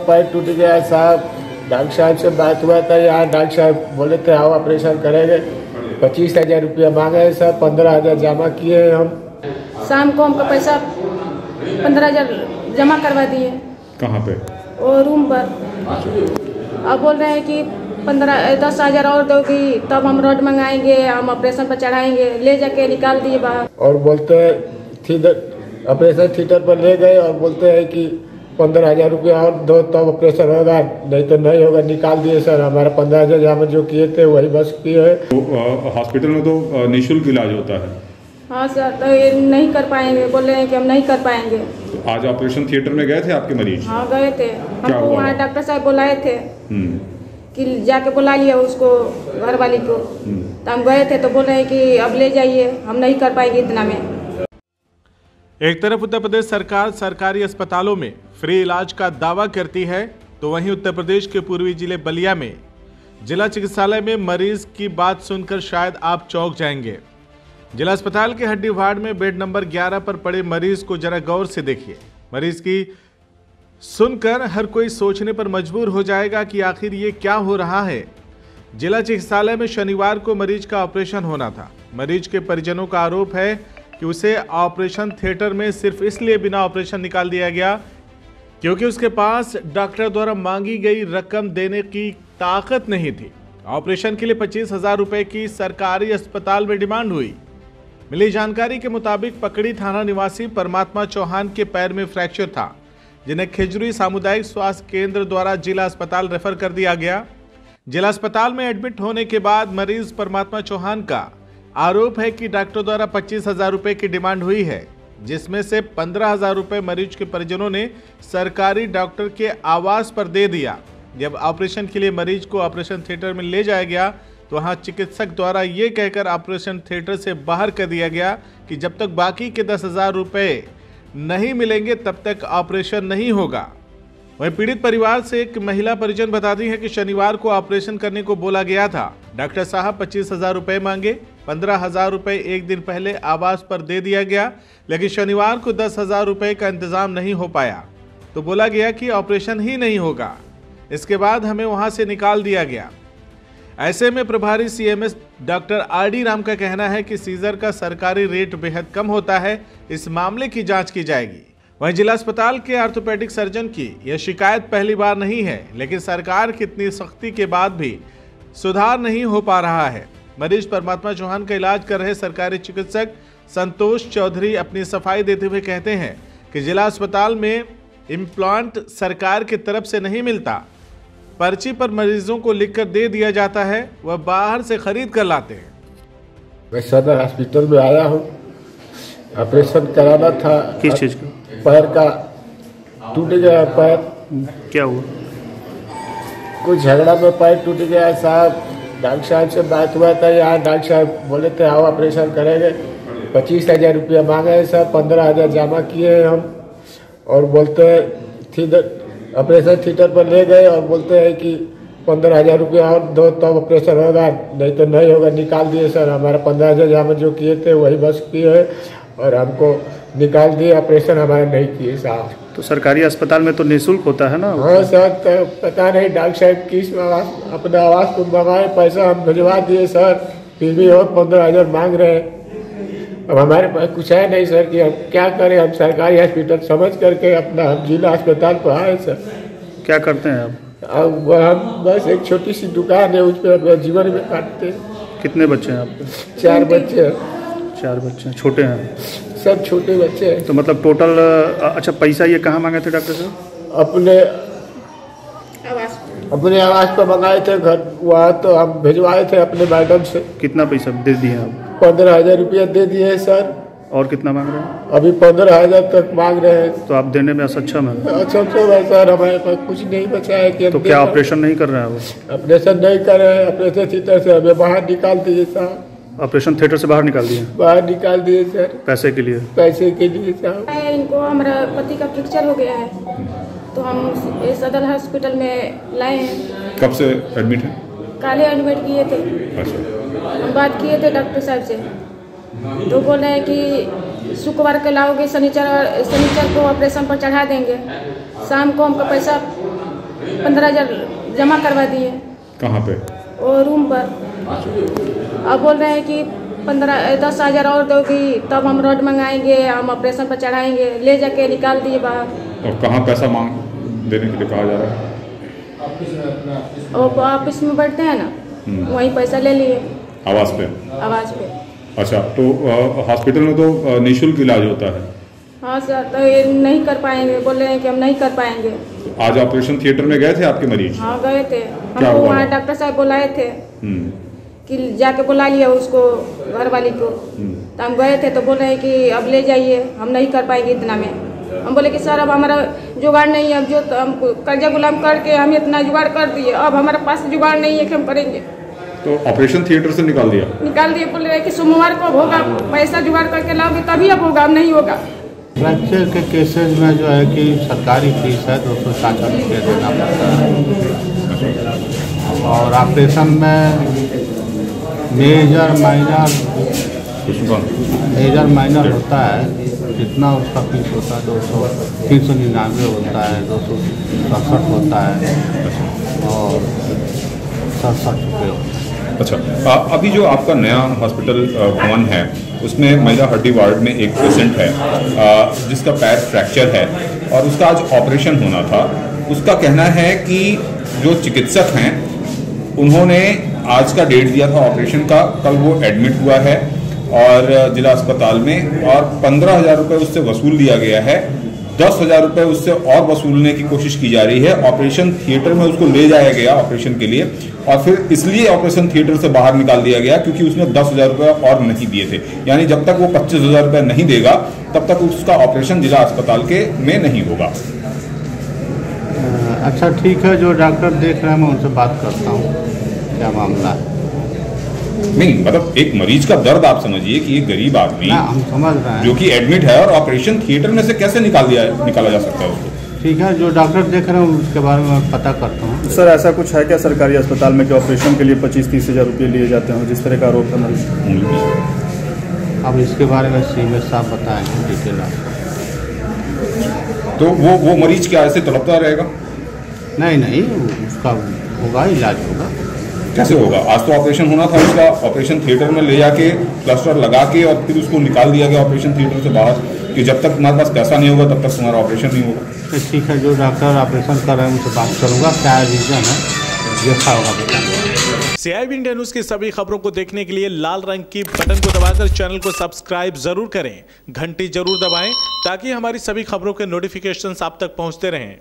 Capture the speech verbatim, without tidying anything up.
में पैर टूट गया है साहब। डॉक्टर साहब से बात हुआ था, यहाँ डॉक्टर साहब बोले थे आओ ऑपरेशन करेंगे। पच्चीस हजार रुपया मांगे हैं सर, पंद्रह हजार जमा किए हैं हम। शाम को हमको पैसा पंद्रह हजार जमा करवा दिए। कहाँ पे? वो रूम पर। अब बोल रहे हैं कि पंद्रह दस हजार और दोगी तब हम रॉड मंगाएंगे, हम ऑपरेशन पर चढ़ाएंगे। ले जाके निकाल दिए बाहर। और बोलते हैं ऑपरेशन थिएटर पर ले गए और बोलते हैं कि पंद्रह हजार रुपया और दो तब ऑपरेशन होगा, नहीं तो नहीं होगा। निकाल दिए सर। हमारा पंद्रह हजार जमा जो किए थे वही बस किए हैं। तो हॉस्पिटल में तो निःशुल्क इलाज होता है। हाँ सर, तो ये नहीं कर पाएंगे, बोले हैं कि हम नहीं कर पाएंगे। तो आज ऑपरेशन थिएटर में गए थे आपके मरीज? हाँ गए थे। हमको वहाँ डॉक्टर साहब बुलाए थे कि जाके बुला लिया उसको, घर वाली को। तो हम गए थे तो बोल रहे हैं कि अब ले जाइए, हम नहीं कर पाएंगे इतना में। एक तरफ उत्तर प्रदेश सरकार सरकारी अस्पतालों में फ्री इलाज का दावा करती है, तो वहीं उत्तर प्रदेश के पूर्वी जिले बलिया में जिला चिकित्सालय में मरीज की बात सुनकर शायद आप चौंक जाएंगे। जिला अस्पताल के हड्डी वार्ड में बेड नंबर ग्यारह पर पड़े मरीज को जरा गौर से देखिए। मरीज की सुनकर हर कोई सोचने पर मजबूर हो जाएगा कि आखिर ये क्या हो रहा है। जिला चिकित्सालय में शनिवार को मरीज का ऑपरेशन होना था। मरीज के परिजनों का आरोप है कि उसे ऑपरेशन थिएटर में सिर्फ इसलिए बिना ऑपरेशन निकाल दिया गया क्योंकि उसके पास डॉक्टर द्वारा मांगी गई रकम देने की ताकत नहीं थी। ऑपरेशन के लिए पच्चीस हजार रुपए की सरकारी अस्पताल में डिमांड हुई। मिली जानकारी के मुताबिक पकड़ी थाना निवासी परमात्मा चौहान के पैर में फ्रैक्चर था, जिन्हें खिजरी सामुदायिक स्वास्थ्य केंद्र द्वारा जिला अस्पताल रेफर कर दिया गया। जिला अस्पताल में एडमिट होने के बाद मरीज परमात्मा चौहान का आरोप है कि डॉक्टर द्वारा पच्चीस हजार रुपए की डिमांड हुई है, जिसमें से पंद्रह हजार रुपए मरीज के परिजनों ने सरकारी डॉक्टर के आवास पर दे दिया। जब ऑपरेशन के लिए मरीज को ऑपरेशन थिएटर में ले जाया गया तो वहां चिकित्सक द्वारा ये कहकर ऑपरेशन थिएटर से बाहर कर दिया गया कि जब तक बाकी के दस हजार रुपए नहीं मिलेंगे तब तक ऑपरेशन नहीं होगा। वहीं पीड़ित परिवार से एक महिला परिजन बताती है कि शनिवार को ऑपरेशन करने को बोला गया था। डॉक्टर साहब पच्चीस हजार रुपए मांगे, पंद्रह हजार रुपए एक दिन पहले आवास पर दे दिया गया, लेकिन शनिवार को दस हजार रुपए का इंतजाम नहीं हो पाया तो बोला गया कि ऑपरेशन ही नहीं होगा। इसके बाद हमें वहां से निकाल दिया गया। ऐसे में प्रभारी CMS doctor R D Ram का कहना है कि सीजर का सरकारी रेट बेहद कम होता है, इस मामले की जांच की जाएगी। वहीं जिला अस्पताल के ऑर्थोपेडिक सर्जन की यह शिकायत पहली बार नहीं है, लेकिन सरकार की इतनी सख्ती के बाद भी सुधार नहीं हो पा रहा है। मरीज परमात्मा चौहान का इलाज कर रहे सरकारी चिकित्सक संतोष चौधरी अपनी सफाई देते हुए कहते हैं कि जिला अस्पताल में इम्प्लांट सरकार की तरफ से नहीं मिलता, पर्ची पर मरीजों को लिखकर दे दिया जाता है, वह बाहर से खरीद कर लाते हैं। मैं सदर हॉस्पिटल में आया हूँ, ऑपरेशन कराना था। किस चीज का? पैर का टूट गया पैर। क्या हुआ? कुछ झगड़ा में पैर टूट गया साहब। डॉक्टर साहब से बात हुआ था, यहाँ डॉक्टर साहब बोले थे आओ ऑपरेशन करेंगे। पच्चीस हजार रुपया मांगे हैं सर, पंद्रह हजार जमा किए हैं हम। और बोलते हैं ऑपरेशन थिएटर पर ले गए और बोलते हैं कि पंद्रह हजार रुपया और दो तब ऑपरेशन होगा, नहीं तो नहीं होगा। निकाल दिए सर। हमारा पंद्रह हजार जमा जो किए थे वही बस किए हैं और हमको निकाल दिए। ऑपरेशन हमारा नहीं किए साहब। तो सरकारी अस्पताल में तो निःशुल्क होता है ना? हाँ सर, तो पता नहीं डॉक्टर साहब किस आवास अपने आवास को मंगाए, पैसा हम भिजवा दिए सर, फिर भी और पंद्रह हजार मांग रहे हैं। अब हमारे पास कुछ है नहीं सर कि हम क्या करें। हम सरकारी हॉस्पिटल समझ करके अपना हम जिला अस्पताल पर आए सर। क्या करते हैं आप? अब हम बस एक छोटी सी दुकान है, उस पर अपना जीवन में काटते हैं। कितने बच्चे हैं आपके? चार बच्चे हैं। चार बच्चे हैं, छोटे हैं? सब छोटे बच्चे हैं। तो मतलब टोटल अच्छा पैसा ये कहाँ मांगे थे डॉक्टर साहब? अपने अपने आवास पर मंगाए थे घर, वहाँ तो हम भिजवाए थे अपने मैडम से। कितना पैसा दे दिए आप? पंद्रह हजार रुपया दे दिए हैं सर। और कितना मांग रहे हैं? अभी पंद्रह हजार तक मांग रहे हैं। तो आप देने में असक्षम है? असक्षम है सर, हमारे पास कुछ नहीं बचा है कि तो क्या ऑपरेशन नहीं कर रहे हैं वो? ऑपरेशन नहीं कर रहे हैं। ऑपरेशन थिएटर से हमें बाहर निकाल दिए साहब। ऑपरेशन थिएटर से बाहर निकाल दिए? बाहर निकाल दिए सर। पैसे के लिए? पैसे के लिए साहब। इनको हमारा पति का फ्रैक्चर हो गया है तो हम सदर हॉस्पिटल में लाए हैं। कब से एडमिट है? काले एडमिट किए थे। अच्छा। हम बात किए थे डॉक्टर साहब से तो बोल रहे हैं कि शुक्रवार को लाओगे, शनिचर शनिचर को ऑपरेशन पर चढ़ा देंगे। शाम को हमको पैसा पंद्रह हजार जमा करवा दिए। कहाँ पे? वो रूम पर। अब बोल रहे हैं कि पंद्रह दस हजार और दोगी तब हम रॉड मंगाएंगे, हम ऑपरेशन पर चढ़ाएंगे। ले जाके निकाल दिए बाहर। और कहाँ पैसा मांग देने के लिए कहा जा रहा है? वो ऑफिस में बैठते हैं ना, वहीं पैसा ले लिए। आवास पे? आवाज पे। अच्छा, तो हॉस्पिटल में तो निःशुल्क इलाज होता है? हाँ सर, तो ये नहीं कर पाएंगे, बोल रहे हैं कि हम नहीं कर पाएंगे। तो आज ऑपरेशन थिएटर में गए थे आपके मरीज? हाँ गए थे, हमको वहाँ डॉक्टर साहब बुलाए थे कि जाके बुला लिया उसको, घर वाली को। तो हम गए थे तो बोल रहे हैं कि अब ले जाइए, हम नहीं कर पाएंगे इतना में। हम बोले कि सर अब हमारा जुगाड़ नहीं है, अब जो तो हम कर्जा गुलाम करके हम इतना जुगाड़ कर दिए, अब हमारे पास जुगाड़ नहीं है कि हम करेंगे। तो ऑपरेशन थिएटर से निकाल दिया? निकाल दिए, बोल रहे हैं कि सोमवार को होगा, पैसा जुगाड़ करके लाओगे तभी अब होगा, अब नहीं होगा। फ्रैक्चर के केसेज में जो है कि सरकारी फीस है दो सौ साठ रुपये देना पड़ता है, और ऑपरेशन में मेजर माइनर मेजर माइनर होता है, जितना उसका फीस होता है दो सौ तीन सौ निन्यानवे होता है, दो सौ सड़सठ होता है और सड़सठ रुपये होता है। अच्छा, आ, अभी जो आपका नया हॉस्पिटल भवन है उसमें महिला हड्डी वार्ड में एक पेशेंट है आ, जिसका पैर फ्रैक्चर है और उसका आज ऑपरेशन होना था। उसका कहना है कि जो चिकित्सक हैं उन्होंने आज का डेट दिया था ऑपरेशन का, कल वो एडमिट हुआ है और जिला अस्पताल में, और पंद्रह हजार रुपये उससे वसूल लिया गया है। दस हजार रुपये उससे और वसूलने की कोशिश की जा रही है। ऑपरेशन थिएटर में उसको ले जाया गया ऑपरेशन के लिए, और फिर इसलिए ऑपरेशन थिएटर से बाहर निकाल दिया गया क्योंकि उसने दस हजार रुपये और नहीं दिए थे। यानी जब तक वो पच्चीस हजार रुपये नहीं देगा तब तक उसका ऑपरेशन जिला अस्पताल के में नहीं होगा। अच्छा ठीक है, जो डॉक्टर देख रहे हैं मैं उनसे बात करता हूँ, क्या मामला है। नहीं मतलब एक मरीज का दर्द आप समझिए कि एक गरीब आदमी हम समझ रहे हैं जो कि एडमिट है और ऑपरेशन थिएटर में से कैसे निकाल दिया निकाला जा सकता है उसको। ठीक है, जो डॉक्टर देख रहे हैं उसके बारे में पता करता हूँ। सर ऐसा कुछ है क्या सरकारी अस्पताल में कि ऑपरेशन के लिए पच्चीस तीस हजार रुपये लिए जाते हैं, जिस तरह का आरोप है मरीज? अब इसके बारे में सीएमएस साहब बताएंगे डिटेल आपको। तो वो वो मरीज क्या ऐसे तड़पता रहेगा? नहीं नहीं, उसका होगा, इलाज होगा। कैसे होगा? आज तो ऑपरेशन होना था उसका, ऑपरेशन थिएटर में ले जाके प्लास्टर लगा के और फिर उसको निकाल दिया गया ऑपरेशन थिएटर से बाहर कि जब तक तुम्हारे पास पैसा नहीं होगा तब तक तुम्हारा ऑपरेशन नहीं होगा। तो ठीक है, जो डॉक्टर ऑपरेशन कर रहे हैं उनसे बात करूँगा, क्या रीज़न है देखा होगा बताएंगे। सीआईबी इंडिया न्यूज़ की सभी खबरों को देखने के लिए लाल रंग की बटन को दबाकर चैनल को सब्सक्राइब जरूर करें, घंटी जरूर दबाएं ताकि हमारी सभी खबरों के नोटिफिकेशंस आप तक पहुंचते रहें।